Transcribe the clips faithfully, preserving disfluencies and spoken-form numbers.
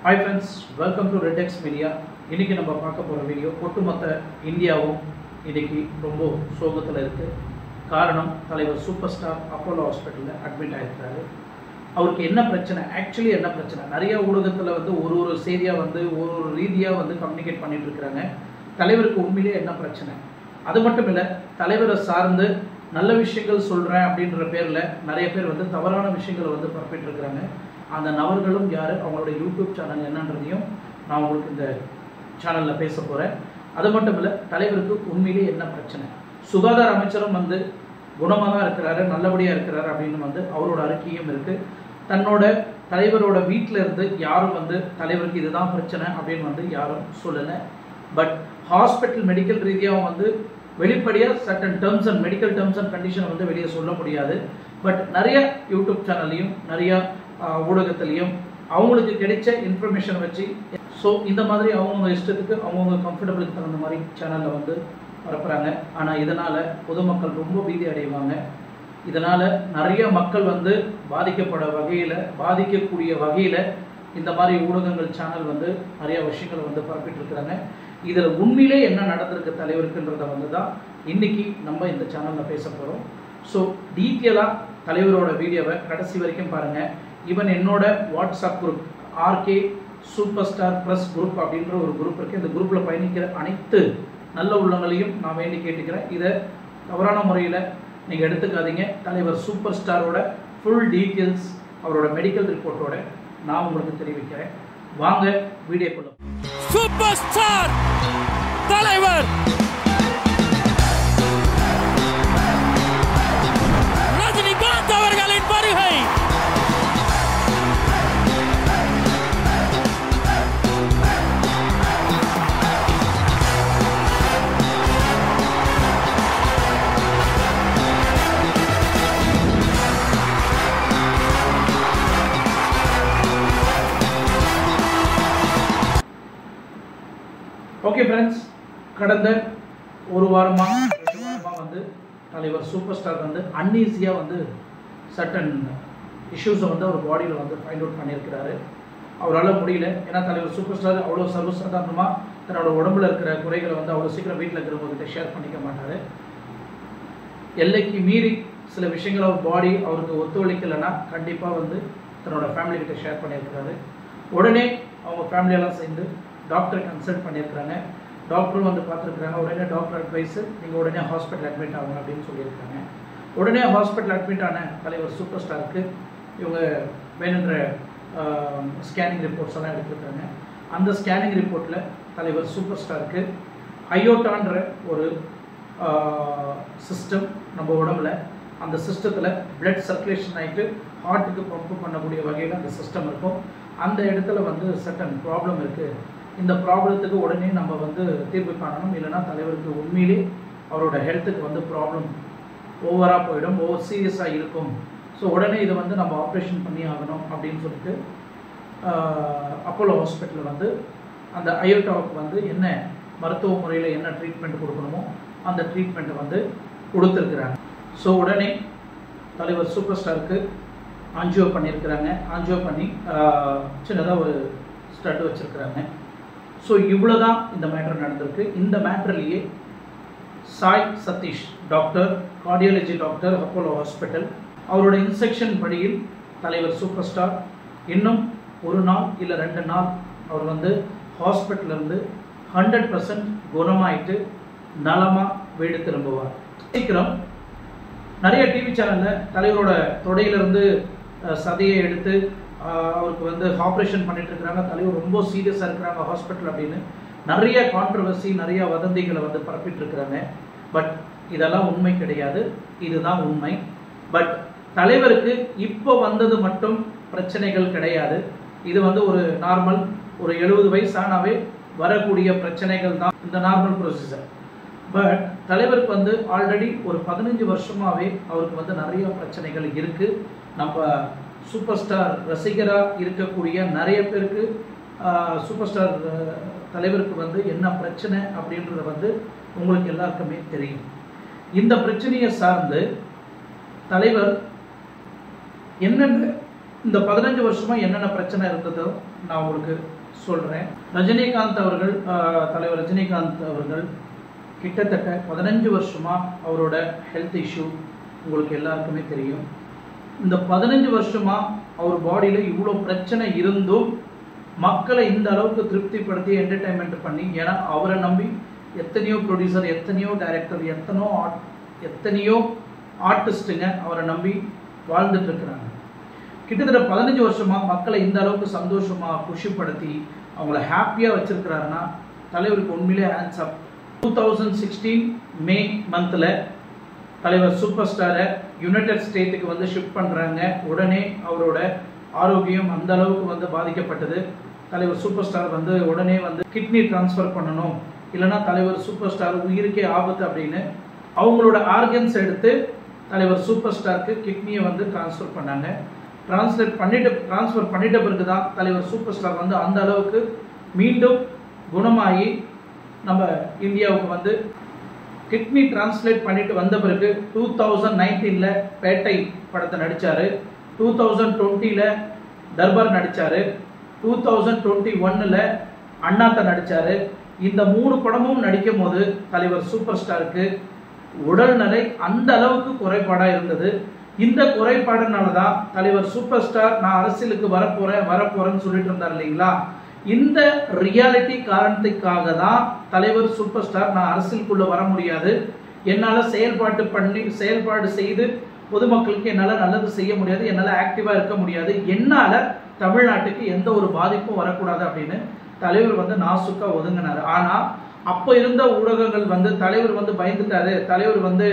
Hi friends, welcome to Red X Media. இன்னைக்கு நம்ம பார்க்க போற வீடியோ ஒட்டுமொத்த இந்தியாவும் இன்னைக்கு ரொம்ப சோகத்துல இருக்கு. காரணம் தலைவர் சூப்பர் ஸ்டார் அப்போலோ ஹாஸ்பிடல்ல அட்மிட் ஆயிருக்காரு. அவருக்கு என்ன பிரச்சனை, ஆக்சுவலி என்ன பிரச்சனை, நிறைய ஊடகத்துல வந்து ஒரு ஒரு செய்தியா வந்து ஒரு ஒரு ரீதியா வந்து கம்யூனிகேட் பண்ணிட்டு இருக்காங்க. தலைவருக்கு உண்மையிலேயே என்ன பிரச்சனை, அது மட்டும் இல்லை தலைவரை சார்ந்து நல்ல விஷயங்கள் சொல்கிறேன் அப்படின்ற பேரில் நிறைய பேர் வந்து தவறான விஷயங்களை வந்து பரப்பிட்டு இருக்கிறாங்க. அந்த நபர்களும் யார், அவங்களோட யூடியூப் சேனல் என்னன்றதையும் நான் உங்களுக்கு இந்த சேனலில் பேச போகிறேன். அது மட்டும் இல்லை தலைவருக்கு உண்மையிலே என்ன பிரச்சனை, சுகாதார அமைச்சரும் வந்து குணமாக தான் இருக்கிறாரு, நல்லபடியாக இருக்கிறாரு அப்படின்னு வந்து அவரோட அறிக்கையும் இருக்குது. தன்னோட தலைவரோட வீட்டில் இருந்து யாரும் வந்து தலைவருக்கு இதுதான் பிரச்சனை அப்படின்னு வந்து யாரும் சொல்லலை. பட் ஹாஸ்பிட்டல் மெடிக்கல் ரீதியாக வந்து வெளிப்படையாக certain terms and medical terms and condition வந்து வெளியே சொல்ல முடியாது. பட் நிறைய யூடியூப் சேனல்லையும் நிறையா ஊடகத்துலேயும் அவங்களுக்கு கிடைச்ச இன்ஃபர்மேஷன் வச்சு ஸோ இந்த மாதிரி அவங்கவுங்க இஷ்டத்துக்கு அவங்கவுங்க கம்ஃபர்டபுளுக்கு தகுந்த மாதிரி சேனலில் வந்து பரப்புகிறாங்க. ஆனால் இதனால் பொதுமக்கள் ரொம்ப பீதி அடைவாங்க. இதனால் நிறைய மக்கள் வந்து பாதிக்கப்பட வகையில் பாதிக்கக்கூடிய வகையில் இந்த மாதிரி ஊடகங்கள் சேனல் வந்து நிறைய விஷயங்களை வந்து பரப்பிட்டு இருக்கிறாங்க. இதில் உண்மையிலே என்ன நடந்திருக்கு தலைவருக்குன்றதை வந்து தான் இன்னைக்கு நம்ம இந்த சேனலில் பேச போகிறோம். ஸோ டீட்டெயிலாக தலைவரோட வீடியோவை கடைசி வரைக்கும் பாருங்கள். ஈவன் என்னோட WhatsApp group RK super star plus group அப்படின்ற ஒரு குரூப் இருக்குது. இந்த குரூப்பில் பயணிக்கிற அனைத்து நல்ல உள்ளங்களையும் நான் வேண்டி கேட்டுக்கிறேன். இதை தவறான முறையில் நீங்கள் எடுத்துக்காதீங்க. தலைவர் சூப்பர் ஸ்டாரோட ஃபுல் டீட்டெயில்ஸ் அவரோட மெடிக்கல் ரிப்போர்ட்டோட நான் உங்களுக்கு தெரிவிக்கிறேன். வாங்க வீடியோக்குள்ள. சூப்பர் ஸ்டார் தலைவர் ரஜினிகாந்த் அவர்களின் வருகை. ஓகே ஃப்ரெண்ட்ஸ், கடந்த ஒரு வாரமாக ரெண்டு வாரமாக வந்து தலைவர் சூப்பர் ஸ்டார் வந்து அன்ஈஸியாக வந்து சர்டன் இஷ்யூஸை வந்து அவர் பாடியில் வந்து ஃபைண்ட் அவுட் பண்ணியிருக்கிறாரு. அவரால் முடியல. ஏன்னா தலைவர் சூப்பர் ஸ்டார் அவ்வளோ சர்வசாதாரணமாக தன்னோட உடம்புல இருக்கிற குறைகளை வந்து அவ்வளோ சீக்கிரம் வீட்டில் இருக்கிறவங்ககிட்ட ஷேர் பண்ணிக்க மாட்டார். எல்லைக்கு மீறி சில விஷயங்கள் அவர் பாடி அவருக்கு ஒத்துழைக்கலைன்னா கண்டிப்பாக வந்து தன்னோட ஃபேமிலிக்கிட்ட ஷேர் பண்ணியிருக்கிறாரு. உடனே அவங்க ஃபேமிலியெல்லாம் சேர்ந்து டாக்டரை கன்சல்ட் பண்ணியிருக்கிறாங்க. டாக்டரும் வந்து பார்த்துருக்குறாங்க. உடனே டாக்டர் அட்வைஸு நீங்கள் உடனே ஹாஸ்பிட்டல் அட்மிட் ஆகுங்க அப்படின்னு சொல்லியிருக்காங்க. உடனே ஹாஸ்பிட்டல் அட்மிட் ஆன தலைவர் சூப்பர் ஸ்டாருக்கு இவங்க வேணுன்ற ஸ்கேனிங் ரிப்போர்ட்ஸ் எல்லாம் எடுத்துருக்காங்க. அந்த ஸ்கேனிங் ரிப்போர்ட்டில் தலைவர் சூப்பர் ஸ்டாருக்கு அயோட்டான்ற ஒரு சிஸ்டம் நம்ம உடம்புல, அந்த சிஸ்டத்தில் பிளட் சர்க்குலேஷன் ஆகிட்டு ஹார்ட்டுக்கு பம்ப் பண்ணக்கூடிய வகையில் அந்த சிஸ்டம் இருக்கும். அந்த இடத்துல வந்து சர்டன் ப்ராப்ளம் இருக்குது. இந்த ப்ராப்ளத்துக்கு உடனே நம்ம வந்து தீர்வு காணணும். இல்லைனா தலைவருக்கு உண்மையிலே அவரோட ஹெல்த்துக்கு வந்து ப்ராப்ளம் ஓவராக போயிடும், ஓவர் சீரியஸாக இருக்கும். ஸோ உடனே இதை வந்து நம்ம ஆப்ரேஷன் பண்ணி ஆகணும் அப்படின்னு சொல்லிட்டு அப்போலோ ஹாஸ்பிட்டலில் வந்து அந்த அயோட்டாவுக்கு வந்து என்ன மருத்துவ முறையில் என்ன ட்ரீட்மெண்ட் கொடுக்கணுமோ அந்த ட்ரீட்மெண்ட்டை வந்து கொடுத்துருக்குறாங்க. ஸோ உடனே தலைவர் சூப்பர் ஸ்டாருக்கு ஆஞ்சியோ பண்ணியிருக்கிறாங்க. ஆஞ்சியோ பண்ணி சின்னதாக ஒரு ஸ்டட் வச்சுருக்கிறாங்க. ஸோ இவ்வளோ தான் இந்த மேட்டர் நடந்திருக்கு. இந்த மேட்டர்லேயே Sai Satish doctor, cardiology doctor, Apollo hospital, அவரோட இன்ஸ்ட்ரக்ஷன் படியில் தலைவர் சூப்பர் ஸ்டார் இன்னும் ஒரு நாள் இல்லை ரெண்டு நாள் அவர் வந்து ஹாஸ்பிட்டலேருந்து ஹண்ட்ரட் பர்சன்ட் குணமாயிட்டு நலமாக வீடு திரும்புவார். சீக்கிரம் நிறைய டிவி சேனலில் தலைவரோட தொடையிலிருந்து சதையை எடுத்து அவருக்கு வந்து ஆப்ரேஷன் பண்ணிட்டு இருக்கிறாங்க, தலைவர் ரொம்ப சீரியஸாக இருக்கிறாங்க ஹாஸ்பிட்டல் அப்படின்னு நிறைய கான்ட்ரவர்சி, நிறைய வதந்திகளை வந்து பரப்பிட்டு இருக்கிறாங்க. பட் இதெல்லாம் உண்மை கிடையாது, இதுதான் உண்மை. பட் தலைவருக்கு இப்போ வந்தது மட்டும் பிரச்சனைகள் கிடையாது. இது வந்து ஒரு நார்மல் ஒரு எழுபது வயசானாவே வரக்கூடிய பிரச்சனைகள் தான் இந்த நார்மல் ப்ரொசீஜர். பட் தலைவருக்கு வந்து ஆல்ரெடி ஒரு பதினஞ்சு வருஷமாகவே அவருக்கு வந்து நிறைய பிரச்சனைகள் இருக்குது. நம்ம சூப்பர் ஸ்டார் ரசிகராக இருக்கக்கூடிய நிறைய பேருக்கு சூப்பர் ஸ்டார் தலைவருக்கு வந்து என்ன பிரச்சனை அப்படின்றது வந்து உங்களுக்கு எல்லாருக்குமே தெரியும். இந்த பிரச்சனையை சார்ந்து தலைவர் என்னென்ன இந்த பதினஞ்சு வருஷமா என்னென்ன பிரச்சனை இருந்ததோ நான் உங்களுக்கு சொல்கிறேன். ரஜினிகாந்த் அவர்கள், தலைவர் ரஜினிகாந்த் அவர்கள் கிட்டத்தட்ட பதினஞ்சு வருஷமாக அவரோட ஹெல்த் இஷ்யூ உங்களுக்கு எல்லாருக்குமே தெரியும். இந்த பதினஞ்சு வருஷமாக அவர் பாடியில் இவ்வளோ பிரச்சனை இருந்தும் மக்களை இந்த அளவுக்கு திருப்திப்படுத்தி என்டர்டைன்மெண்ட் பண்ணி, ஏன்னா அவரை நம்பி எத்தனையோ ப்ரொடியூசர், எத்தனையோ டைரக்டர், எத்தனையோ ஆர்ட் எத்தனையோ ஆர்டிஸ்ட்டுங்க அவரை நம்பி வாழ்ந்துட்டு இருக்கிறாங்க. கிட்டத்தட்ட பதினஞ்சு வருஷமாக மக்களை இந்த அளவுக்கு சந்தோஷமாக குஷிப்படுத்தி அவங்கள ஹாப்பியாக வச்சுருக்கிறாருன்னா தலைவருக்கு உண்மையிலே hands up. Two thousand sixteen May மந்தில் தலைவர் சூப்பர் ஸ்டாரை யுனைடெட் ஸ்டேட்டுக்கு வந்து ஷிஃப்ட் பண்ணுறாங்க. உடனே அவரோட ஆரோக்கியம் அந்த அளவுக்கு வந்து பாதிக்கப்பட்டது. தலைவர் சூப்பர் ஸ்டார் வந்து உடனே வந்து கிட்னி டிரான்ஸ்ஃபர் பண்ணணும், இல்லைனா தலைவர் சூப்பர் ஸ்டார் உயிருக்கே ஆபத்து அப்படின்னு அவங்களோட ஆர்கன்ஸ் எடுத்து தலைவர் சூப்பர் ஸ்டாருக்கு கிட்னியை வந்து டிரான்ஸ்ஃபர் பண்ணாங்க. டிரான்ஸ்லேட் பண்ணிட்டு டிரான்ஸ்ஃபர் பண்ணிட்ட பிறகு தான் தலைவர் சூப்பர் ஸ்டார் வந்து அந்த அளவுக்கு மீண்டும் குணமாகி நம்ம இந்தியாவுக்கு வந்து கிட்னி டிரான்ஸ்லேட் பண்ணிட்டு வந்த பிறகு டூ தௌசண்ட் நைன்டீனில் பேட்டை படத்தை நடித்தார். டூ தௌசண்ட் டுவெண்ட்டியில் தர்பார் நடித்தார். டூ தௌசண்ட் டுவெண்ட்டி ஒன்னில் அண்ணாத்தை நடித்தார். இந்த மூணு படமும் நடிக்கும் போது தலைவர் சூப்பர் ஸ்டாருக்கு உடல்நிலை அந்த அளவுக்கு குறைபாடாக இருந்தது. இந்த குறைபாடுனால தான் தலைவர் சூப்பர் ஸ்டார் நான் அரசியலுக்கு வரப்போகிறேன் வரப்போகிறேன்னு சொல்லிட்டு இருந்தார் இல்லைங்களா. இந்த ரியாலிட்டி காரணத்துக்காக தான் தலைவர் சூப்பர் ஸ்டார் நான் அரசியலுக்குள்ளே வர முடியாது, என்னால் செயல்பாட்டு பண்ணி செயல்பாடு செய்து பொதுமக்களுக்கு என்னால் நல்லது செய்ய முடியாது, என்னால் ஆக்டிவாக இருக்க முடியாது, என்னால் தமிழ்நாட்டுக்கு எந்த ஒரு பாதிப்பும் வரக்கூடாது அப்படின்னு தலைவர் வந்து நாசுக்கா ஒதுங்கினார். ஆனால் அப்போ இருந்த ஊடகங்கள் வந்து தலைவர் வந்து பயந்துட்டாரு, தலைவர் வந்து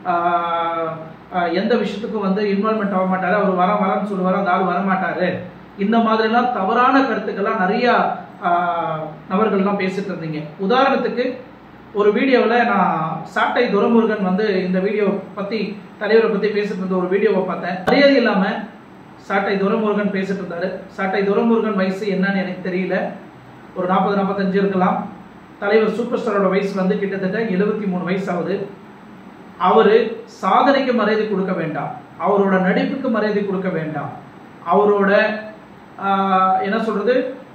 எந்த விஷயத்துக்கும் வந்து இன்வால்மெண்ட் ஆக மாட்டார், அவர் வர வரன்னு சொல்லுவார், அந்த ஆள் வரமாட்டார், இந்த மாதிரிலாம் தவறான கருத்துக்கள்லாம் நிறையா நபர்கள்லாம் பேசிட்டு இருந்தீங்க. உதாரணத்துக்கு ஒரு வீடியோவில் நான் சாட்டை துரைமுருகன் வந்து இந்த வீடியோ பற்றி தலைவரை பற்றி பேசிட்டு இருந்த ஒரு வீடியோவை பார்த்தேன். மரியாதை இல்லாமல் சாட்டை துரைமுருகன் பேசிட்டு இருந்தாரு. சாட்டை துரைமுருகன் வயசு என்னன்னு எனக்கு தெரியல, ஒரு நாற்பது நாற்பத்தஞ்சு இருக்கலாம். தலைவர் சூப்பர் ஸ்டாரோட வயசு வந்து கிட்டத்தட்ட எழுபத்தி மூணு வயசு ஆகுது. அவர் சாதனைக்கு மரியாதை கொடுக்க வேண்டாம், அவரோட நடிப்புக்கு மரியாதை கொடுக்க வேண்டாம், அவரோட என்ன சொல்றது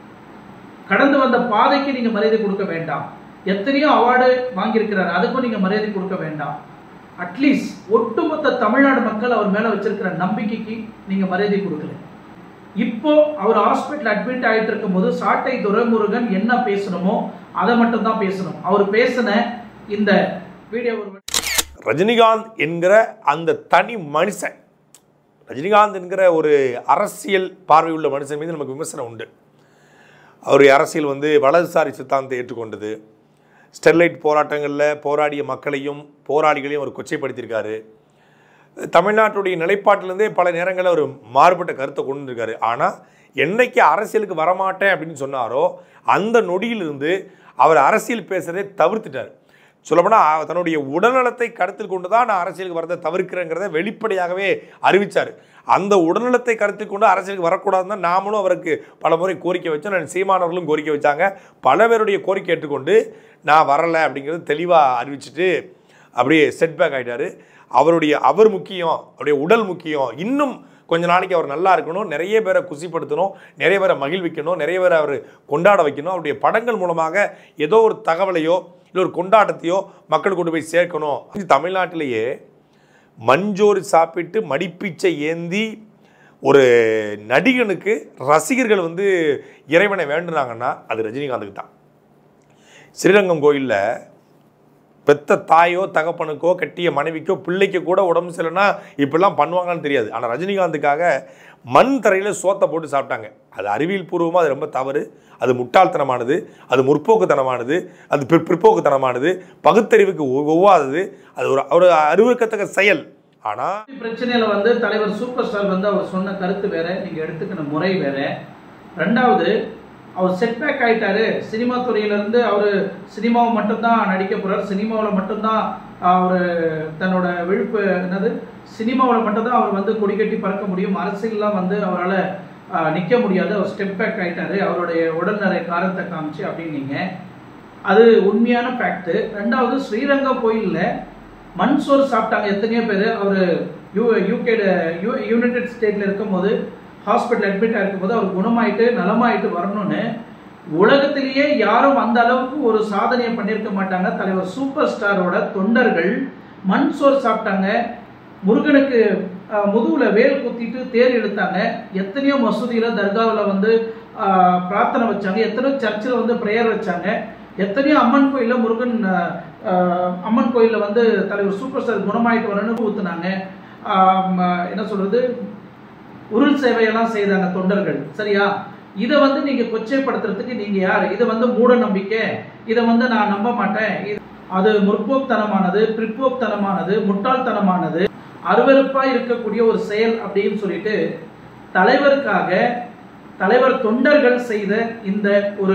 கடந்து வந்த பாதைக்கு நீங்க மரியாதை கொடுக்க வேண்டாம். எத்தனையோ அவார்டு வாங்கியிருக்கிறார், அதுக்கும் நீங்க மரியாதை கொடுக்க வேண்டாம். அட்லீஸ்ட் ஒட்டுமொத்த தமிழ்நாடு மக்கள் அவர் மேல வச்சிருக்கிற நம்பிக்கைக்கு நீங்க மரியாதை கொடுக்கல. இப்போ அவர் ஹாஸ்பிட்டல் அட்மிட் ஆகிட்டு இருக்கும் போது சாட்டை துரைமுருகன் என்ன பேசணுமோ அதை மட்டும் தான் பேசணும். அவர் பேசின இந்த வீடியோ, ரஜினிகாந்த் என்கிற அந்த தனி மனுஷன், ரஜினிகாந்த் என்கிற ஒரு அரசியல் பார்வை உள்ள மனுஷன் மீது நமக்கு விமர்சனம் உண்டு. அவருடைய அரசியல் வந்து வலதுசாரி சித்தாந்தத்தை ஏற்றுக்கொண்டது. ஸ்டெர்லைட் போராட்டங்களில் போராடிய மக்களையும் போராளிகளையும் அவர் கொச்சைப்படுத்தியிருக்காரு. தமிழ்நாட்டுடைய நிலைப்பாட்டிலேருந்தே பல நேரங்களில் அவர் மாறுபட்ட கருத்தை கொண்டு இருக்காரு. ஆனால் என்னைக்கு அரசியலுக்கு வரமாட்டேன் அப்படின்னு சொன்னாரோ அந்த நொடியிலிருந்து அவர் அரசியல் பேசுகிறதே தவிர்த்துட்டார். சொல்லப்போனால் தன்னுடைய உடல்நலத்தை கருத்தில் கொண்டு தான் நான் அரசியலுக்கு வரதை தவிர்க்கிறேங்கிறத வெளிப்படையாகவே அறிவித்தார். அந்த உடல்நலத்தை கருத்தில் கொண்டு அரசியலுக்கு வரக்கூடாதுன்னு தான் நாமளும் அவருக்கு பல முறை கோரிக்கை வச்சோம். நான் சீமானவர்களும் கோரிக்கை வச்சாங்க. பல பேருடைய கோரிக்கை ஏற்றுக்கொண்டு நான் வரலை அப்படிங்கிறது தெளிவாக அறிவிச்சுட்டு அப்படியே செட்பேக் ஆகிட்டார். அவருடைய அவர் முக்கியம், அவருடைய உடல் முக்கியம், இன்னும் கொஞ்ச நாளைக்கு அவர் நல்லா இருக்கணும், நிறைய பேரை குசிப்படுத்தணும், நிறைய பேரை மகிழ்விக்கணும், நிறைய பேரை அவர் கொண்டாட வைக்கணும், அவருடைய படங்கள் மூலமாக ஏதோ ஒரு தகவலையோ இல்லை ஒரு கொண்டாட்டத்தையோ மக்கள் கொண்டு போய் சேர்க்கணும். தமிழ்நாட்டிலேயே மஞ்சோறு சாப்பிட்டு மடிப்பீச்சை ஏந்தி ஒரு நடிகனுக்கு ரசிகர்கள் வந்து இறைவனை வேண்டுனாங்கன்னா அது ரஜினிகாந்துக்கு தான். ஸ்ரீரங்கம் கோயிலில் பெத்த தாயோ தகப்பனுக்கோ கட்டிய மனைவிக்கோ பிள்ளைக்கு கூட உடம்பு சரியில்லைன்னா இப்படிலாம் பண்ணுவாங்கன்னு தெரியாது. ஆனால் ரஜினிகாந்துக்காக மண் தரையில் சோத்தை போட்டு சாப்பிட்டாங்க. அது அறிவியல் பூர்வமாக அது ரொம்ப தவறு, அது முட்டாள்தனமானது, அது முற்போக்குத்தனமானது, அது பிற் பிற்போக்குத்தனமானது, பகுத்தறிவுக்கு ஒவ்வாதது, அது ஒரு ஒரு அறிவுறுக்கத்தக்க செயல். ஆனால் பிரச்சனையில் வந்து தலைவர் சூப்பர் ஸ்டார் வந்து அவர் சொன்ன கருத்து வேற, நீங்கள் எடுத்துக்கிற முறை வேற. ரெண்டாவது, அவர் செட்பேக் ஆகிட்டாரு. சினிமா துறையிலேருந்து அவர் சினிமாவை மட்டும்தான் நடிக்க போகிறார், சினிமாவில் மட்டும்தான் அவர் தன்னோட விழுப்பு என்னது சினிமாவில் மட்டும்தான் அவர் வந்து கொடிக்கட்டி பறக்க முடியும், அரசியல்லாம் வந்து அவரால் நிற்க முடியாது, அவர் ஸ்டெப் பேக் ஆகிட்டாரு அவருடைய உடல்நலை காரணத்தை காமிச்சு அப்படின்னீங்க. அது உண்மையான ஃபேக்ட்டு. ரெண்டாவது, ஸ்ரீரங்கம் கோயிலில் மண் சோறு சாப்பிட்டாங்க எத்தனையோ பேர். அவர் யூ யூகே யூ யுனைடெட் ஸ்டேட்டில் இருக்கும் போது ஹாஸ்பிட்டல் அட்மிட் ஆகிருக்கும் போது அவர் குணமாயிட்டு நலமாயிட்டு வரணும்னு உலகத்திலேயே யாரும் அந்த அளவுக்கு ஒரு சாதனையை பண்ணியிருக்க மாட்டாங்க. தலைவர் சூப்பர் ஸ்டாரோட தொண்டர்கள் மண் சோறு சாப்பிட்டாங்க, முருகனுக்கு முதுகுல வேல் குத்திட்டு தேர் இழுத்தாங்க, எத்தனையோ மசூதியில் தர்காவில் வந்து பிரார்த்தனை வச்சாங்க, எத்தனையோ சர்ச்சில் வந்து ப்ரேயர் வச்சாங்க, எத்தனையோ அம்மன் கோயிலில் முருகன் அம்மன் கோயிலில் வந்து தலைவர் சூப்பர் ஸ்டார் குணமாயிட்டு வரணும்னு ஊற்றுனாங்க. என்ன சொல்கிறது, உருள் சேவையெல்லாம் செய்தாங்க தொண்டர்கள். சரியா? இதை வந்து நீங்கள் கொச்சைப்படுத்துறதுக்கு நீங்கள் யார்? இதை வந்து மூட நம்பிக்கை, இதை வந்து நான் நம்ப மாட்டேன், அது முற்போக்தனமானது, பிற்போக்தனமானது, முட்டாள்தனமானது, அருவருப்பாக இருக்கக்கூடிய ஒரு செயல் அப்படின்னு சொல்லிட்டு தலைவருக்காக தலைவர் தொண்டர்கள் செய்த இந்த ஒரு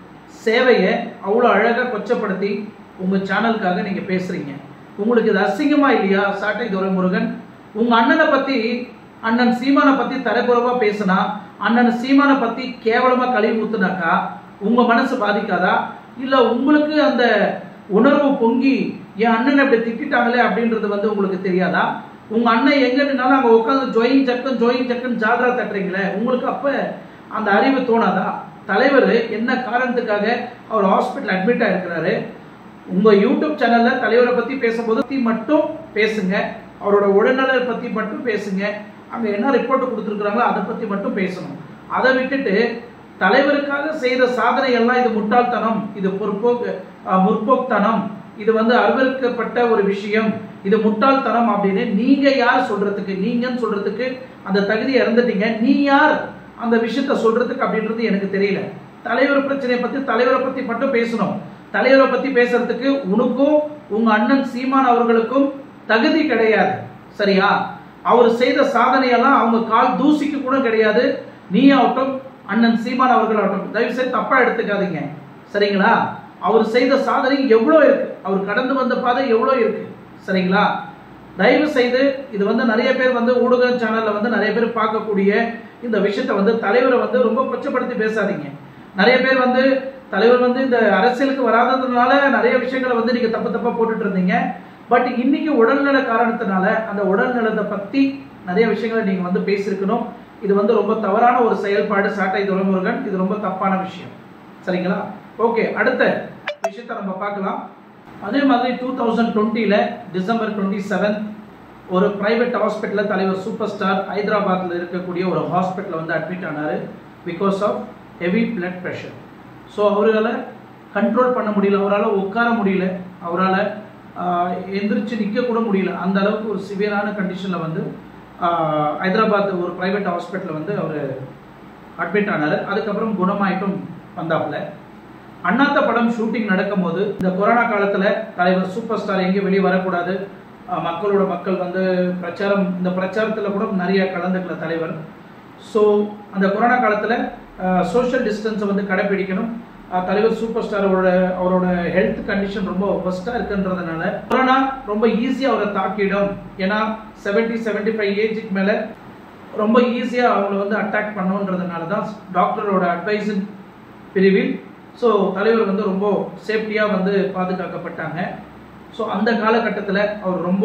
சேவையை அவ்வளோ அழகாக கொச்சப்படுத்தி உங்கள் சேனலுக்காக நீங்கள் பேசுகிறீங்க. உங்களுக்கு இது அசிங்கமா இல்லையா? சாட்டை துரைமுருகன், உங்கள் அண்ணனை பற்றி, அண்ணன் சீமானை பற்றி தரக்குறைவாக பேசுனா, அண்ணன் சீமானை பற்றி கேவலமாக கழுவி ஊத்துனாக்கா உங்கள் மனசு பாதிக்காதா? இல்லை உங்களுக்கு அந்த உணர்வு பொங்கி என் அண்ணனை இப்படி திட்டாங்களே அப்படின்றது வந்து உங்களுக்கு தெரியாதா? உங்கள் அண்ணன் எங்கன்னாலும் அங்கே உட்காந்து ஜோயின் சக்கன் ஜோயின் சக்கன் ஜாதரா தட்டுறீங்களே, உங்களுக்கு அப்போ அந்த அறிவு தோணாதா? தலைவர் என்ன காரணத்துக்காக அவர் ஹாஸ்பிட்டல் அட்மிட் ஆகிருக்கிறாரு. உங்கள் யூடியூப் சேனலில் தலைவரை பற்றி பேசும்போது மட்டும் பேசுங்க, அவரோட உடல்நலை பற்றி மட்டும் பேசுங்க, அங்கே என்ன ரிப்போர்ட் கொடுத்துருக்குறாங்களோ அதை பற்றி மட்டும் பேசணும். அதை விட்டுட்டு தலைவருக்காக செய்த சாதனை எல்லாம் இது முட்டாள்தனம், இது பொற்போக்கு முற்போக்தனம், இது வந்து அருவருக்கப்பட்ட ஒரு விஷயம், இது முட்டாள்தனம் அப்படின்னு நீங்க யார் சொல்றதுக்கு? நீங்கன்னு சொல்றதுக்கு அந்த தகுதியை இறந்துட்டீங்க. நீ யார் அந்த விஷயத்த சொல்றதுக்கு அப்படின்றது எனக்கு தெரியல. தலைவர் பிரச்சனையை பத்தி தலைவரை பத்தி மட்டும் பேசணும். தலைவரை பத்தி பேசுறதுக்கு உனக்கும் உங்க அண்ணன் சீமான் அவர்களுக்கும் தகுதி கிடையாது. சரியா? அவர் செய்த சாதனையெல்லாம் அவங்க கால் தூசிக்கு கூட கிடையாது. நீ ஆகட்டும், அண்ணன் சீமான் அவர்கள் ஆகட்டும், தயவு செய்து தப்பா எடுத்துக்காதீங்க. சரிங்களா? அவர் செய்த சாதனை எவ்வளோ இருக்கு, அவர் கடந்து வந்த பாதை எவ்வளோ இருக்கு. சரிங்களா? தயவு செய்து இது வந்து நிறைய பேர் வந்து ஊடக சேனல்ல வந்து நிறைய பேர் பார்க்கக்கூடிய இந்த விஷயத்தை வந்து தலைவரை வந்து ரொம்ப கொச்சப்படுத்தி பேசாதீங்க. நிறைய பேர் வந்து தலைவர் வந்து இந்த அரசியலுக்கு வராததுனால நிறைய விஷயங்களை வந்து நீங்க தப்பு தப்பா போட்டுட்டு இருந்தீங்க. பட் இன்னைக்கு உடல்நல காரணத்தினால அந்த உடல்நலத்தை பத்தி நிறைய விஷயங்களை நீங்க வந்து பேசியிருக்கணும். இது வந்து ரொம்ப தவறான ஒரு செயல்பாடு சாட்டை துரைமுருகன், இது ரொம்ப தப்பான விஷயம். சரிங்களா? ஓகே, அடுத்த விஷயத்தை நம்ம பார்க்கலாம். அதே மாதிரி டூ தௌசண்ட் டுவெண்ட்டியில் டிசம்பர் டுவெண்ட்டி செவன் ஒரு பிரைவேட் ஹாஸ்பிட்டலில் தலைவர் சூப்பர் ஸ்டார் ஹைதராபாத்தில் இருக்கக்கூடிய ஒரு ஹாஸ்பிட்டலில் வந்து அட்மிட் ஆனார் because of heavy blood pressure. So அவரால் கண்ட்ரோல் பண்ண முடியல, அவரால் உட்கார முடியல, அவரால் எந்திரிச்சு நிற்க கூட முடியல. அந்த அளவுக்கு ஒரு சிவியரான கண்டிஷனில் வந்து ஹைதராபாத் ஒரு ப்ரைவேட் ஹாஸ்பிட்டலில் வந்து அவர் அட்மிட் ஆனார். அதுக்கப்புறம் குணமாயிட்டும் வந்தாப்புல. அண்ணாத்த படம் ஷூட்டிங் நடக்கும் போது இந்த கொரோனா காலத்தில் தலைவர் சூப்பர் ஸ்டார் எங்கேயும் வெளியே வரக்கூடாது, மக்களோட மக்கள் வந்து பிரச்சாரம், இந்த பிரச்சாரத்தில் கூட நிறைய கலந்துக்கல தலைவர். ஸோ அந்த கொரோனா காலத்தில் சோஷியல் டிஸ்டன்ஸை வந்து கடைபிடிக்கணும். தலைவர் சூப்பர் ஸ்டாரோட அவரோட ஹெல்த் கண்டிஷன் ரொம்ப ஃபஸ்ட்டாக இருக்குன்றதுனால கொரோனா ரொம்ப ஈஸியாக அவரை தாக்கிடும். ஏன்னா செவன்ட்டி செவன்ட்டி ஃபைவ் ஏஜுக்கு மேலே ரொம்ப ஈஸியாக அவங்கள வந்து அட்டாக் பண்ணுன்றதுனால தான் டாக்டரோட அட்வைஸின் பிரிவில் ஸோ தலைவர் வந்து ரொம்ப சேஃப்டியாக வந்து பாதுகாக்கப்பட்டாங்க. ஸோ அந்த காலகட்டத்தில் அவர் ரொம்ப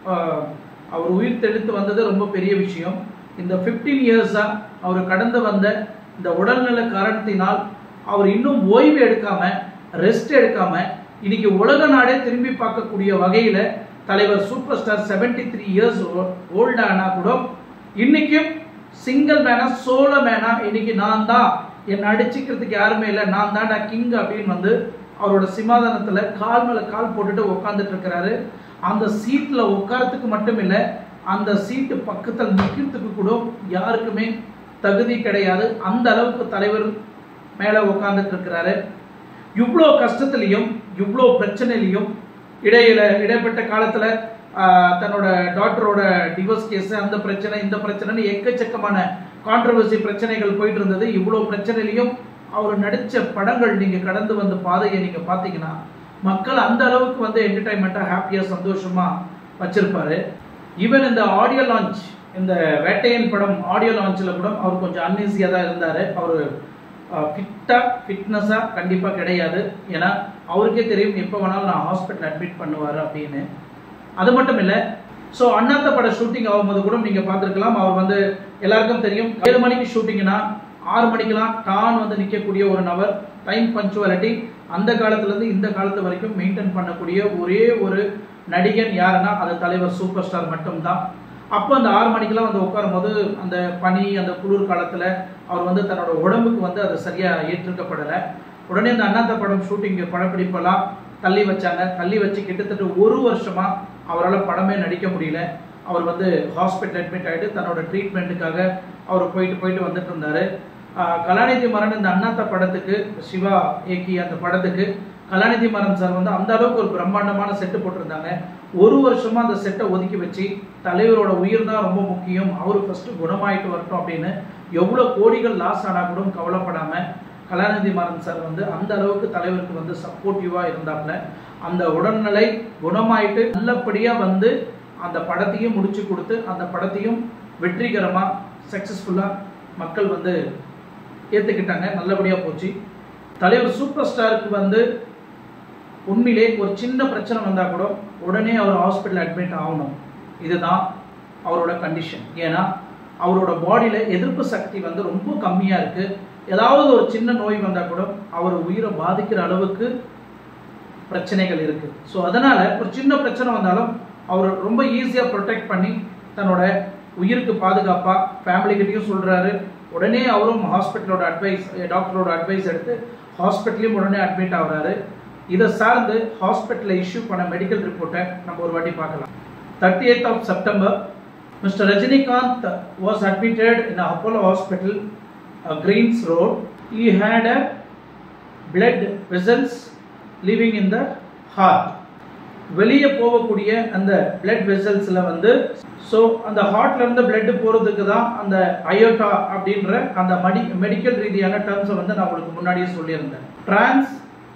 அவர் உயிர் தெளித்து வந்தது ரொம்ப பெரிய விஷயம். இந்த ஃபிஃப்டீன் இயர்ஸாக அவர் கடந்து வந்த இந்த உடல்நல காரணத்தினால் அவர் இன்னும் ஓய்வு எடுக்காம, ரெஸ்ட் எடுக்காம, இன்னைக்கு உலக நாடே திரும்பி பார்க்கக்கூடிய வகையில் தலைவர் super star seventy three years old ஆனா கூட இன்னைக்கும் சிங்கிள் மேனா சோலோ மேனா இன்னைக்கு நான் தான், என்னை அடிச்சுக்கிறதுக்கு யாருமே இல்லை, நான் தான்டா கிங் அப்படின்னு வந்து அவரோட சிம்மாதனத்தில் கால் மேலே கால் போட்டுட்டு உட்காந்துட்டு இருக்கிறாரு. அந்த சீட்டில் உட்காரத்துக்கு மட்டும் இல்லை, அந்த சீட்டு பக்கத்தில் நிற்கிறதுக்கு கூட யாருக்குமே தகுதி கிடையாது. அந்த அளவுக்கு தலைவர் மேலே உட்காந்துட்டு இருக்கிறாரு. இவ்வளோ கஷ்டத்துலையும் இவ்வளோ பிரச்சனையிலையும் இடையில இடைப்பட்ட காலத்தில் தன்னோட டாக்டரோட டிவோர்ஸ் கேஸ், அந்த பிரச்சனை இந்த பிரச்சனைன்னு எக்கச்சக்கமான கான்ட்ரவர்சி பிரச்சனைகள் போயிட்டு இருந்தது. இவ்வளோ பிரச்சனையிலையும் அவர் நடித்த படங்கள் நீங்கள் கடந்து வந்த பாதையை நீங்கள் பார்த்தீங்கன்னா மக்கள் அந்த அளவுக்கு வந்து என்டர்டைன்மெண்ட்டாக ஹாப்பியாக சந்தோஷமாக வச்சிருப்பாரு. ஈவன் இந்த ஆடியோ லான்ச், இந்த வேட்டையன் படம் ஆடியோ லான்ச்சில் கூட அவர் கொஞ்சம் அன்ஈஸியாக தான் இருந்தார். அவர் ஃபிட்டாக ஃபிட்னஸாக கண்டிப்பாக கிடையாது. ஏன்னா அவருக்கே தெரியும் எப்போ வேணாலும் நான் ஹாஸ்பிட்டல் அட்மிட் பண்ணுவார் அப்படின்னு. அது மட்டும் இல்லை, ஸோ அண்ணாத்த பட ஷூட்டிங் ஆகும்போது கூட நீங்கள் பார்த்துருக்கலாம். அவர் வந்து எல்லாருக்கும் தெரியும், ஏழு மணிக்கு ஷூட்டிங்னா ஆறு மணிக்கெல்லாம் டான் வந்து நிற்கக்கூடிய ஒரு நபர். டைம் பஞ்சுவாலிட்டி அந்த காலத்துலேருந்து இந்த காலத்து வரைக்கும் மெயின்டைன் பண்ணக்கூடிய ஒரே ஒரு நடிகன் யாருன்னா அது தலைவர் சூப்பர் ஸ்டார் மட்டும்தான். அப்போ அந்த ஆறு மணிக்கெல்லாம் வந்து உட்காரும் போது அந்த பனி அந்த குளிர் காலத்தில் அவர் வந்து தன்னோட உடம்புக்கு வந்து அது சரியாக ஏற்றுக்கப்படலை. உடனே இந்த அண்ணாத்த படம் ஷூட்டிங் படப்பிடிப்பெல்லாம் தள்ளி வச்சாங்க. தள்ளி வச்சு கிட்டத்தட்ட ஒரு வருஷமாக அவரால் படமே நடிக்க முடியல. அவர் வந்து ஹாஸ்பிட்டல் அட்மிட் ஆகிட்டு தன்னோட ட்ரீட்மெண்ட்டுக்காக அவர் போயிட்டு போயிட்டு வந்துட்டு இருந்தார். கலாநிதி மாறன் இந்த அண்ணாத்த படத்துக்கு, சிவா ஏக்கி அந்த படத்துக்கு கலாநிதி மாறன் சார் வந்து அந்த அளவுக்கு ஒரு பிரம்மாண்டமான செட்டு போட்டிருந்தாங்க. ஒரு வருஷமா அந்த செட்டை ஒதுக்கி வச்சு தலைவரோட உயிர் தான் ரொம்ப முக்கியம், அவர் ஃபர்ஸ்ட் குணமாயிட்டு வரட்டும் அப்படின்னு எவ்வளோ கோடிகள் லாஸ் ஆனா கூட கவலைப்படாம கலாநிதி மாறன் சார் வந்து அந்த அளவுக்கு தலைவருக்கு வந்து சப்போர்ட்டிவா இருந்தாப்புல. அந்த உடல்நிலை குணமாயிட்டு நல்லபடியா வந்து அந்த படத்தையும் முடிச்சு கொடுத்து அந்த படத்தையும் வெற்றிகரமா சக்சஸ்ஃபுல்லா மக்கள் வந்து ஏற்றுக்கிட்டாங்க. நல்லபடியாக போச்சு. தலைவர் சூப்பர் ஸ்டாருக்கு வந்து உண்மையிலே ஒரு சின்ன பிரச்சனை வந்தால் கூட உடனே அவர் ஹாஸ்பிட்டல் அட்மிட் ஆகணும். இதுதான் அவரோட கண்டிஷன். ஏன்னா அவரோட பாடியில் எதிர்ப்பு சக்தி வந்து ரொம்ப கம்மியாக இருக்குது. ஏதாவது ஒரு சின்ன நோய் வந்தால் கூட அவர் உயிரை பாதிக்கிற அளவுக்கு பிரச்சனைகள் இருக்குது. ஸோ அதனால் ஒரு சின்ன பிரச்சனை வந்தாலும் அவர் ரொம்ப ஈஸியாக ப்ரொடெக்ட் பண்ணி தன்னோட உயிருக்கு பாதுகாப்பாக ஃபேமிலிக்கிட்டையும் சொல்கிறாரு. உடனே அவரும் ஹாஸ்பிட்டலோட அட்வைஸ் டாக்டரோட அட்வைஸ் எடுத்து ஹாஸ்பிட்டலையும் உடனே அட்மிட் ஆகுறாரு. இதை சார்ந்து ஹாஸ்பிட்டலில் இஷ்யூ பண்ண மெடிக்கல் ரிப்போர்ட்டை நம்ம ஒரு வாட்டி பார்க்கலாம். Thirty eighth of September Mr Rajinikanth was admitted in Apollo hospital, Greens road. He had a blood vessels living in the heart. வெளியே போகக்கூடிய அந்த பிளட் வெசல்ஸில் வந்து ஸோ அந்த ஹார்ட்ல இருந்து பிளட் போகிறதுக்கு தான் அந்த அயோட்டா அப்படின்ற அந்த மடி மெடிக்கல் ரீதியான டேர்ம்ஸை வந்து நான் உங்களுக்கு முன்னாடியே சொல்லியிருந்தேன். டிரான்ஸ்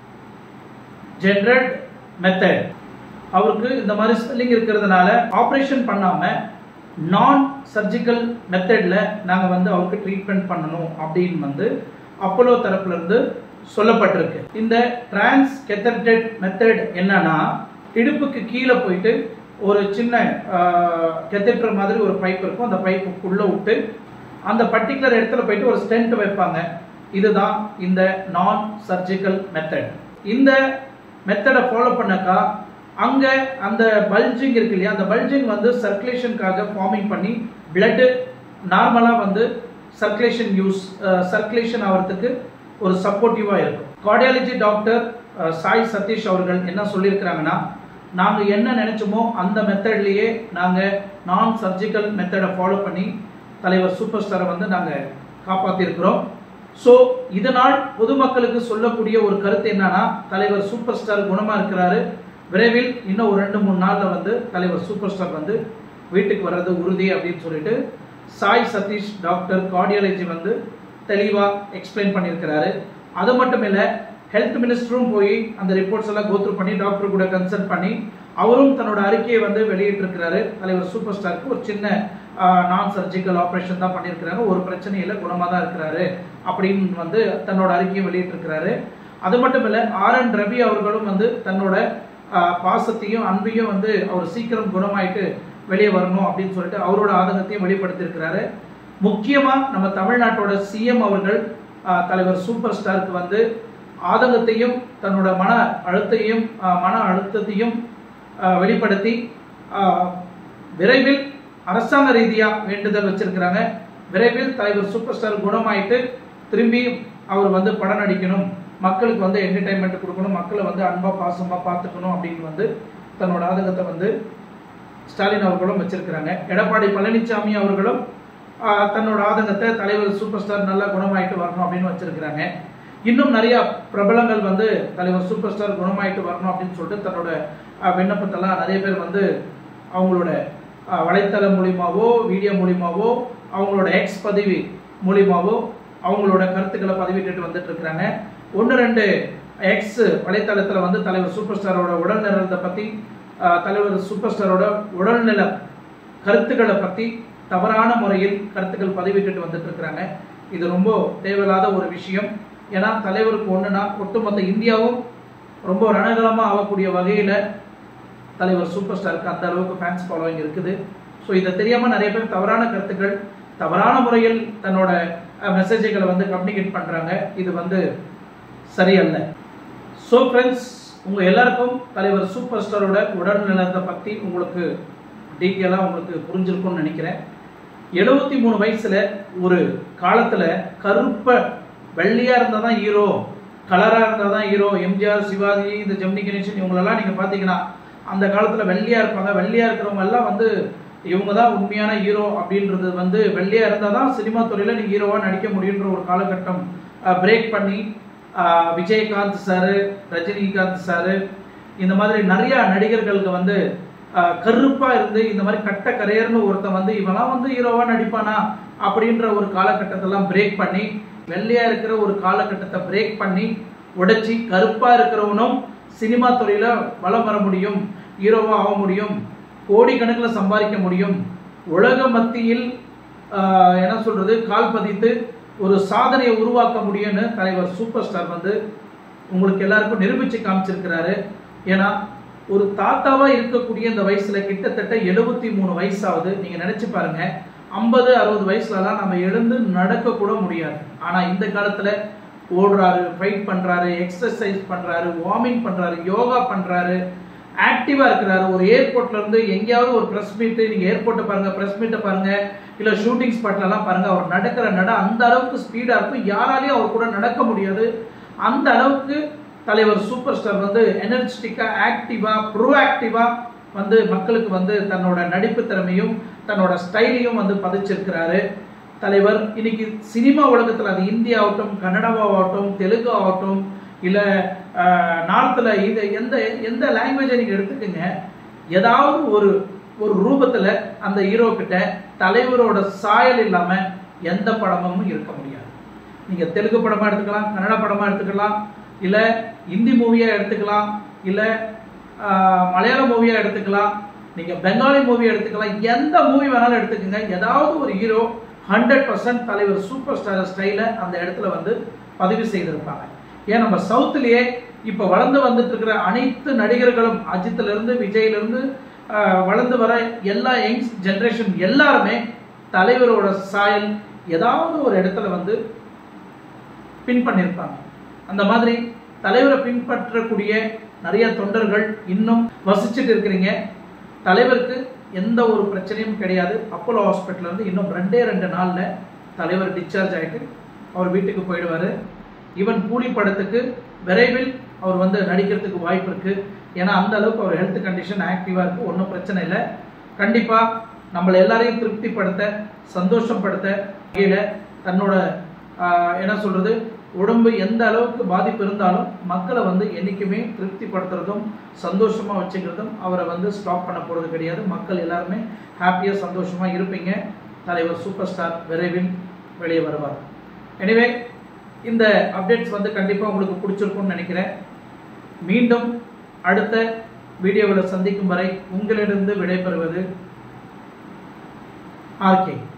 ஜென்ரட் மெத்தட் அவருக்கு இந்த மாதிரி ஸ்பெல்லிங் இருக்கிறதுனால ஆப்ரேஷன் பண்ணாமல் நான் சர்ஜிக்கல் மெத்தடில் நாங்கள் வந்து அவருக்கு ட்ரீட்மெண்ட் பண்ணணும் அப்படின்னு வந்து அப்போலோ தரப்புல இருந்து சொல்லப்பட்டிருக்கு. இந்த டிரான்ஸ் கெத்தர்டெட் மெத்தட் என்னன்னா இடுப்புக்கு கீழே போயிட்டு ஒரு சின்ன கெத்தெட்டர் மாதிரி ஒரு பைப் இருக்கும். அந்த பைப்புக்குள்ளே விட்டு அந்த பர்டிகுலர் இடத்துல போயிட்டு ஒரு ஸ்டென்ட் வைப்பாங்க. இதுதான் இந்த நான் சர்ஜிக்கல் மெத்தட். இந்த மெத்தடை ஃபாலோ பண்ணக்கா அங்கே அந்த பல்ஜிங் இருக்கு இல்லையா, அந்த பல்ஜிங் வந்து சர்க்குலேஷனுக்காக ஃபார்மிங் பண்ணி பிளட்டு நார்மலாக வந்து சர்க்குலேஷன் யூஸ் சர்க்குலேஷன் ஆகிறதுக்கு ஒரு சப்போர்ட்டிவாக இருக்கும். கார்டியாலஜி டாக்டர் சாய் சதீஷ் அவர்கள் என்ன சொல்லியிருக்கிறாங்கன்னா, நாங்கள் என்ன நினைச்சோமோ அந்த மெத்தட்லேயே நாங்கள் நான் சர்ஜிக்கல் மெத்தடை ஃபாலோ பண்ணி தலைவர் சூப்பர் ஸ்டாரை வந்து நாங்கள் காப்பாற்றிருக்கிறோம். ஸோ இதனால் பொதுமக்களுக்கு சொல்லக்கூடிய ஒரு கருத்து என்னன்னா, தலைவர் சூப்பர் ஸ்டார் குணமாக இருக்கிறாரு. விரைவில் இன்னும் ஒரு ரெண்டு மூணு நாளில் வந்து தலைவர் சூப்பர் ஸ்டார் வந்து வீட்டுக்கு வர்றது உறுதி அப்படின்னு சொல்லிட்டு சாய் சதீஷ் டாக்டர் கார்டியாலஜி வந்து தெளிவாக எக்ஸ்பிளைன் பண்ணியிருக்கிறாரு. அது மட்டும் இல்லை, ஹெல்த் மினிஸ்டரும் போய் அந்த ரிப்போர்ட்ஸ் எல்லாம் கோத்ரூ பண்ணி டாக்டர் கூட கன்சல்ட் பண்ணி அவரும் தன்னோட அறிக்கையை வந்து வெளியிட்டிருக்கிறாரு. தலைவர் சூப்பர் ஸ்டாருக்கு ஒரு சின்ன நான் சர்ஜிக்கல் ஆப்ரேஷன் தான் பண்ணியிருக்கிறாரு, ஒரு பிரச்சனையில் குணமாக தான் இருக்கிறாரு அப்படின்னு வந்து தன்னோட அறிக்கையை வெளியிட்டிருக்கிறாரு. அது மட்டும் இல்லை, ஆர் என் ரவி அவர்களும் வந்து தன்னோட பாசத்தையும் அன்பையும் வந்து அவர் சீக்கிரம் குணமாயிட்டு வெளியே வரணும் அப்படின்னு சொல்லிட்டு அவரோட ஆதங்கத்தையும் வெளிப்படுத்தியிருக்கிறாரு. முக்கியமாக நம்ம தமிழ்நாட்டோட சிஎம் அவர்கள் தலைவர் சூப்பர் ஸ்டாருக்கு வந்து ஆதங்கத்தையும் தன்னோட மன அழுத்தையும் மன அழுத்தத்தையும் வெளிப்படுத்தி விரைவில் அரசாங்க ரீதியாக வேண்டுதல் வச்சிருக்கிறாங்க. விரைவில் தலைவர் சூப்பர் ஸ்டார் குணமாயிட்டு திரும்பி அவர் வந்து படம் நடிக்கணும், மக்களுக்கு வந்து என்டர்டைன்மெண்ட் கொடுக்கணும், மக்களை வந்து அன்பாக பாசமாக பார்த்துக்கணும் அப்படின்னு வந்து தன்னோட ஆதங்கத்தை வந்து ஸ்டாலின் அவர்களும் வச்சிருக்கிறாங்க. எடப்பாடி பழனிசாமி அவர்களும் தன்னோட ஆதங்கத்தை தலைவர் சூப்பர் ஸ்டார் நல்லா குணமாயிட்டு வரணும் அப்படின்னு வச்சிருக்கிறாங்க. இன்னும் நிறைய பிரபலங்கள் வந்து தலைவர் சூப்பர் ஸ்டார் குணமாயிட்டு வரணும் அப்படின்னு சொல்லிட்டு தன்னோட விண்ணப்பத்தெல்லாம் நிறைய பேர் வந்து அவங்களோட வலைத்தளம் மூலியமாவோ வீடியோ மூலியமாவோ அவங்களோட எக்ஸ் பதிவு மூலியமாவோ அவங்களோட கருத்துக்களை பதிவிட்டு வந்துட்டு இருக்கிறாங்க. ஒன்று ரெண்டு எக்ஸ் வலைத்தளத்தில் வந்து தலைவர் சூப்பர் ஸ்டாரோட உடல் நலத்தை பற்றி தலைவர் சூப்பர் ஸ்டாரோட உடல்நல கருத்துக்களை பற்றி தவறான முறையில் கருத்துக்கள் பதிவிட்டு வந்துட்டு இருக்கிறாங்க. இது ரொம்ப தேவையில்லாத ஒரு விஷயம். ஏன்னா தலைவருக்கு ஒன்றுனா ஒட்டுமொத்த இந்தியாவும் ரொம்ப ரணகலமாக ஆகக்கூடிய வகையில் தலைவர் சூப்பர் ஸ்டாருக்கு அந்த அளவுக்கு ஃபேன்ஸ் ஃபாலோவிங் இருக்குது. ஸோ இதை தெரியாமல் நிறைய பேர் தவறான கருத்துக்கள் தவறான முறையில் தன்னோட மெசேஜ்களை வந்து கம்யூனிகேட் பண்ணுறாங்க. இது வந்து சரியல்ல. ஸோ ஃப்ரெண்ட்ஸ், உங்கள் எல்லாருக்கும் தலைவர் சூப்பர் ஸ்டாரோட உடல் நலத்தை பற்றி உங்களுக்கு டீட்டெயிலாக உங்களுக்கு புரிஞ்சிருக்கும்னு நினைக்கிறேன். எழுபத்தி மூணு வயசில் ஒரு காலத்தில் கருப்ப வெள்ளையாக இருந்தால் தான் ஹீரோ, கலராக இருந்தால் தான் ஹீரோ. எம்ஜிஆர், சிவாஜி, இந்த ஜெமினி கணேசன் இவங்களெல்லாம் நீங்கள் பார்த்தீங்கன்னா அந்த காலத்தில் வெள்ளையாக இருப்பாங்க. வெள்ளையாக இருக்கிறவங்க எல்லாம் வந்து இவங்க தான் உண்மையான ஹீரோ அப்படின்றது வந்து வெள்ளையாக இருந்தால் தான் சினிமா துறையில் நீங்கள் ஹீரோவாக நடிக்க முடியுன்ற ஒரு காலகட்டம் பிரேக் பண்ணி விஜயகாந்த் சாரு, ரஜினிகாந்த் சாரு, இந்த மாதிரி நிறையா நடிகர்களுக்கு வந்து கருப்பாக இருந்து இந்த மாதிரி கட்ட கரையர்னு ஒருத்தன் வந்து இவெல்லாம் வந்து ஹீரோவாக நடிப்பானா அப்படின்ற ஒரு காலகட்டத்தெல்லாம் பிரேக் பண்ணி வெள்ளையாக இருக்கிற ஒரு காலகட்டத்தை பிரேக் பண்ணி உடைச்சி கருப்பாக இருக்கிறவனும் சினிமா துறையில் வளம் வர முடியும், ஹீரோவாக ஆக முடியும், கோடிக்கணக்கில் சம்பாதிக்க முடியும், உலக மத்தியில் என்ன சொல்கிறது கால் பதித்து ஒரு சாதனையை உருவாக்க முடியும்னு தலைவர் சூப்பர் ஸ்டார் வந்து உங்களுக்கு எல்லாருக்கும் நிரூபித்து காமிச்சிருக்கிறாரு. ஏன்னா ஒரு தாத்தாவாக இருக்கக்கூடிய இந்த வயசில் கிட்டத்தட்ட எழுபத்தி மூணு வயசாவது. நீங்கள் நினச்சி பாருங்கள், ஐம்பது அறுபது வயசுலலாம் நம்ம எழுந்து நடக்கக்கூட முடியாது. ஆனால் இந்த காலத்தில் ஓடுறாரு, ஃபைட் பண்ணுறாரு, எக்ஸசைஸ் பண்ணுறாரு, வார்மிங் பண்ணுறாரு, யோகா பண்ணுறாரு, ஆக்டிவாக இருக்கிறாரு. ஒரு ஏர்போர்ட்லேருந்து எங்கேயாவது ஒரு ப்ரெஸ் மீட்டு, நீங்கள் ஏர்போர்ட்டை பாருங்கள், ப்ரெஸ் மீட்டை பாருங்கள், இல்லை ஷூட்டிங் ஸ்பாட்லலாம் பாருங்கள், அவர் நடக்கிற நட அந்த அளவுக்கு ஸ்பீடாக இருக்கும். யாராலையும் அவர் கூட நடக்க முடியாது. அந்த அளவுக்கு தலைவர் சூப்பர் ஸ்டார் வந்து எனர்ஜெட்டிக்காக, ஆக்டிவாக, ப்ரோஆக்டிவாக வந்து மக்களுக்கு வந்து தன்னோட நடிப்பு திறமையும் தன்னோட ஸ்டைலையும் வந்து பதிச்சிருக்கிறாரு. தலைவர் இன்னைக்கு சினிமா உலகத்தில் அது இந்தியா ஆகட்டும், கன்னடாவாகட்டும், தெலுங்கு ஆகட்டும், இல்லை நார்த்தில் இது எந்த எந்த லாங்குவேஜை நீங்கள் எடுத்துக்கோங்க, ஏதாவது ஒரு ஒரு ரூபத்தில் அந்த ஹீரோ கிட்ட தலைவரோட சாயல் இல்லாமல் எந்த படமும் இருக்க முடியாது. நீங்கள் தெலுங்கு படமாக எடுத்துக்கலாம், கன்னட படமாக எடுத்துக்கலாம், இல்லை ஹிந்தி மூவியாக எடுத்துக்கலாம், இல்லை மலையாள மூவியாக எடுத்துக்கலாம், நீங்கள் பெங்காலி மூவி எடுத்துக்கலாம், எந்த மூவி வேணாலும் எடுத்துக்கோங்க. ஏதாவது ஒரு ஹீரோ ஹண்ட்ரட் பர்சன்ட் தலைவர் சூப்பர் ஸ்டார் ஸ்டைலை அந்த இடத்துல வந்து பதிவு செய்திருப்பாங்க. ஏன் நம்ம சவுத்துலேயே இப்போ வளர்ந்து வந்துட்டு இருக்கிற அனைத்து நடிகர்களும், அஜித்லேருந்து விஜய்லேருந்து வளர்ந்து வர எல்லா யங்ஸ் ஜென்ரேஷன் எல்லாருமே தலைவரோட சாயல் ஏதாவது ஒரு இடத்துல வந்து பின் பண்ணியிருப்பாங்க. அந்த மாதிரி தலைவரை பின்பற்றக்கூடிய நிறைய தொண்டர்கள் இன்னும் வசிச்சுட்டு இருக்கிறீங்க. தலைவருக்கு எந்த ஒரு பிரச்சனையும் கிடையாது. அப்போலோ ஹாஸ்பிட்டல் வந்து இன்னும் ரெண்டே ரெண்டு நாளில் தலைவர் டிஸ்சார்ஜ் ஆகிட்டு அவர் வீட்டுக்கு போயிடுவார். ஈவன் கூலி படத்துக்கு விரைவில் அவர் வந்து நடிக்கிறதுக்கு வாய்ப்பு இருக்குது. ஏன்னா அந்த அளவுக்கு அவர் ஹெல்த் கண்டிஷன் ஆக்டிவாக இருக்குது. ஒன்றும் பிரச்சனை இல்லை. கண்டிப்பாக நம்மளை எல்லாரையும் திருப்திப்படுத்த, சந்தோஷப்படுத்த வகையில் தன்னோட என்ன சொல்கிறது உடம்பு எந்த அளவுக்கு பாதிப்பு இருந்தாலும் மக்களை வந்து என்றைக்குமே திருப்திப்படுத்துறதும் சந்தோஷமாக வச்சுக்கிறதும் அவரை வந்து ஸ்டாப் பண்ண போகிறது கிடையாது. மக்கள் எல்லாருமே ஹாப்பியாக சந்தோஷமாக இருப்பீங்க. தலைவர் சூப்பர் ஸ்டார் விரைவில் வெளியே வருவார். எனிவே இந்த அப்டேட்ஸ் வந்து கண்டிப்பாக உங்களுக்கு பிடிச்சிருக்கும்னு நினைக்கிறேன். மீண்டும் அடுத்த வீடியோவில் சந்திக்கும் வரை உங்களிடம் விடைபெறுவது ஆர்கே.